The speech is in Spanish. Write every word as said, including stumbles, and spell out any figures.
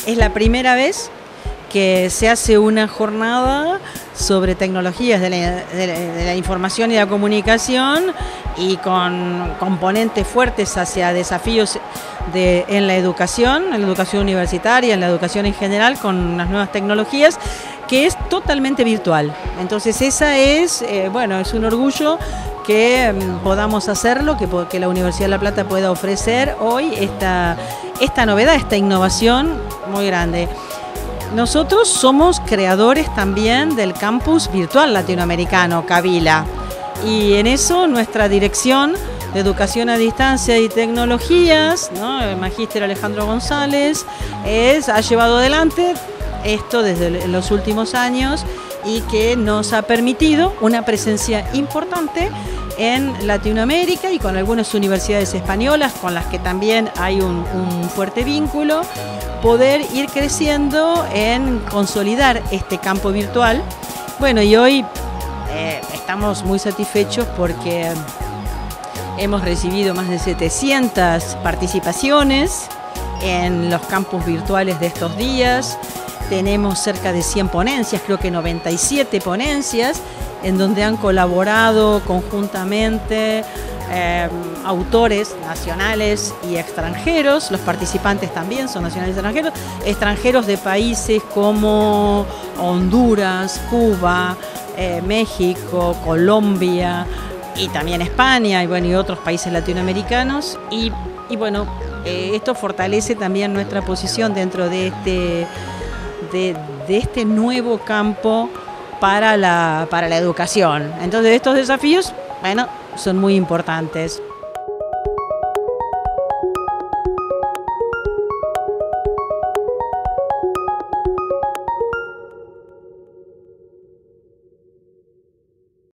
Es la primera vez que se hace una jornada sobre tecnologías de la, de la, de la información y la comunicación y con componentes fuertes hacia desafíos de, en la educación, en la educación universitaria, en la educación en general, con las nuevas tecnologías, que es totalmente virtual. Entonces esa es, eh, bueno, es un orgullo que um, podamos hacerlo, que, que la Universidad de La Plata pueda ofrecer hoy esta, esta novedad, esta innovación muy grande. Nosotros somos creadores también del campus virtual latinoamericano, Cavila, y en eso nuestra dirección de Educación a Distancia y Tecnologías, ¿no?, el magíster Alejandro González, es, ha llevado adelante esto desde los últimos años y que nos ha permitido una presencia importante en Latinoamérica y con algunas universidades españolas con las que también hay un, un fuerte vínculo, poder ir creciendo en consolidar este campo virtual. Bueno, y hoy eh, estamos muy satisfechos porque hemos recibido más de setecientas participaciones en los campus virtuales de estos días. Tenemos cerca de cien ponencias, creo que noventa y siete ponencias, en donde han colaborado conjuntamente eh, autores nacionales y extranjeros. Los participantes también son nacionales y extranjeros, extranjeros de países como Honduras, Cuba, eh, México, Colombia y también España y, bueno, y otros países latinoamericanos. Y, y bueno, eh, esto fortalece también nuestra posición dentro de este, de, de este nuevo campo para la, para la educación. Entonces estos desafíos, bueno, son muy importantes.